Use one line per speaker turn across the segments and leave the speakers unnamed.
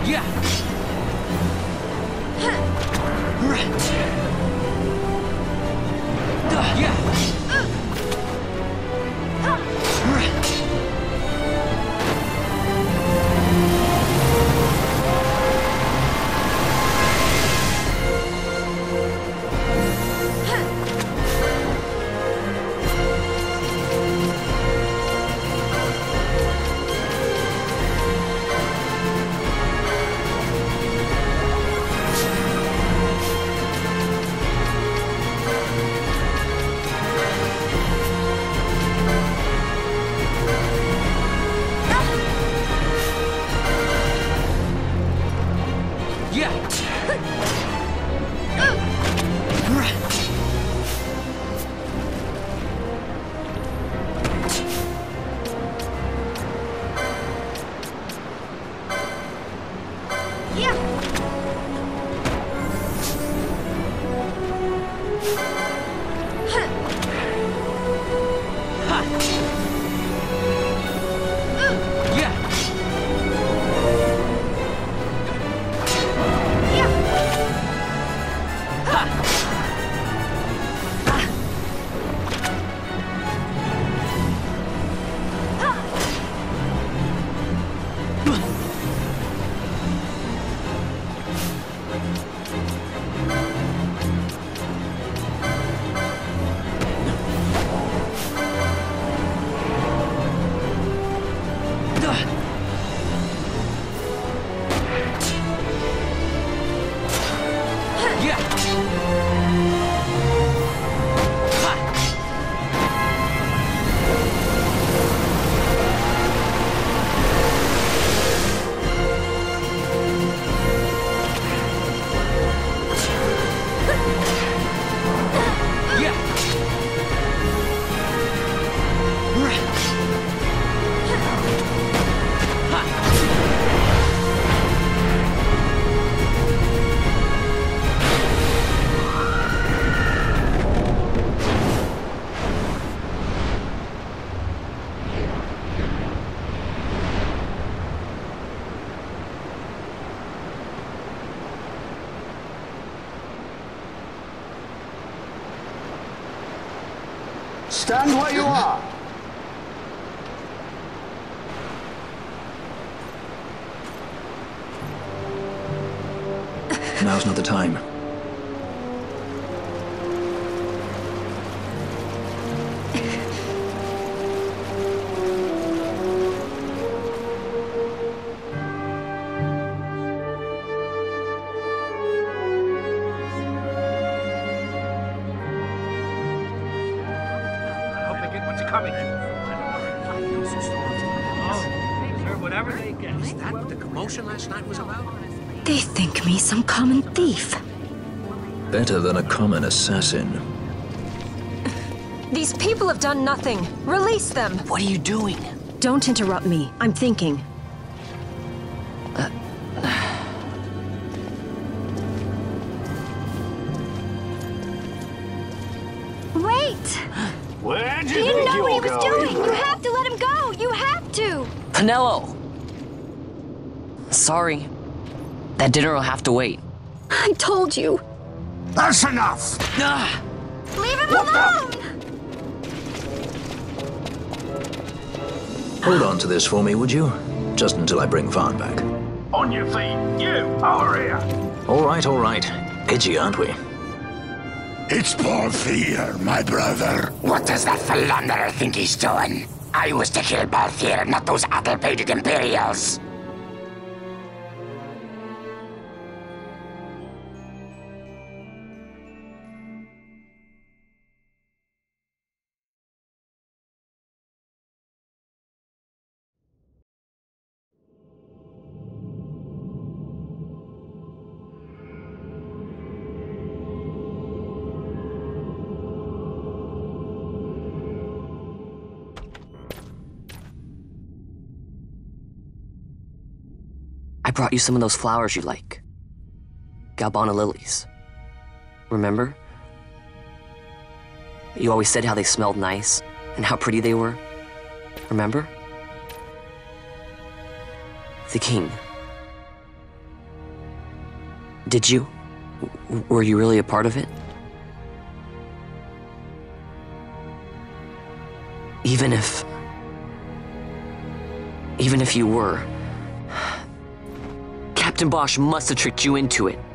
Yeah.
Stand where you are!
Now's not the time.
They think me some common thief.
Better than a common assassin.
These people have done nothing. Release them.
What are you doing?
Don't interrupt me. I'm thinking. Wait!
Where do
He
you
didn't
think
know what he
you're
was
going?
doing. You have to let him go. You have to.
Penelo! Sorry. That dinner will have to wait.
I told you.
That's enough!
Ah!
Leave him alone!
Hold on to this for me, would you? Just until I bring Vaan back.
On your feet, you, over here!
All right. Edgy, aren't we?
It's Balthier, my brother.
What does that philanderer think he's doing? I was to kill Balthier, not those addle-pated Imperials.
I brought you some of those flowers you like. Galbana lilies. Remember? You always said how they smelled nice and how pretty they were. Remember? The king. Did you? Were you really a part of it? Even if you were, Captain Bosch must have tricked you into it.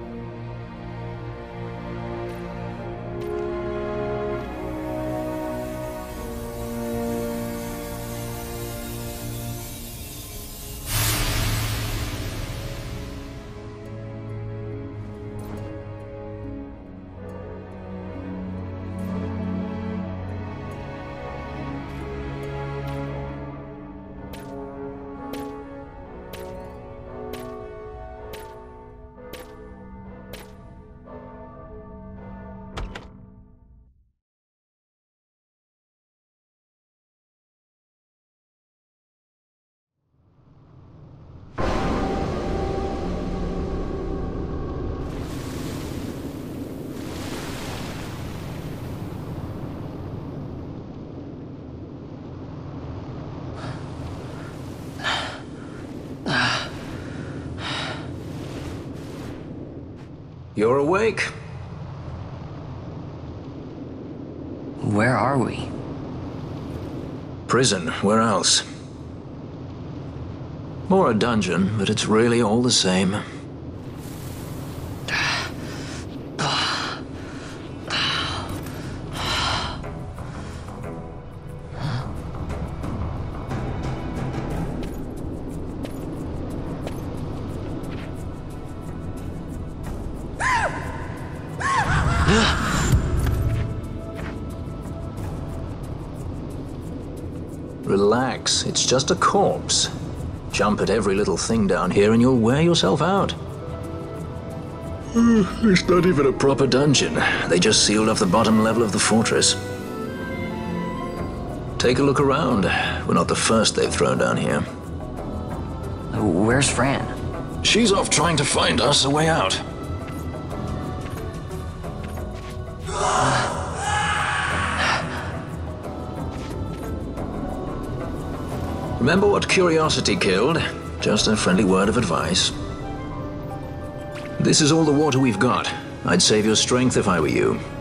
You're awake?
Where are we?
Prison, where else? Or a dungeon, but it's really all the same. Relax, it's just a corpse. Jump at every little thing down here and you'll wear yourself out. It's not even a proper dungeon. They just sealed off the bottom level of the fortress. Take a look around. We're not the first they've thrown down here.
Where's Fran?
She's off trying to find us a way out. Remember what curiosity killed? Just a friendly word of advice. This is all the water we've got. I'd save your strength if I were you.